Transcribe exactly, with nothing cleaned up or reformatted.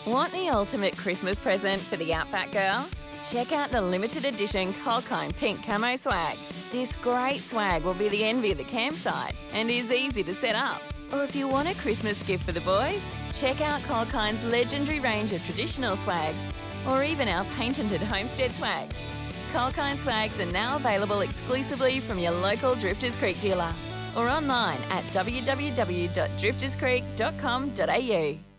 Want the ultimate Christmas present for the Outback girl? Check out the limited edition Colkine Pink Camo swag. This great swag will be the envy of the campsite and is easy to set up. Or if you want a Christmas gift for the boys, check out Colkine's legendary range of traditional swags, or even our patented homestead swags. Colkine swags are now available exclusively from your local Drifters Creek dealer or online at w w w dot drifters creek dot com dot a u.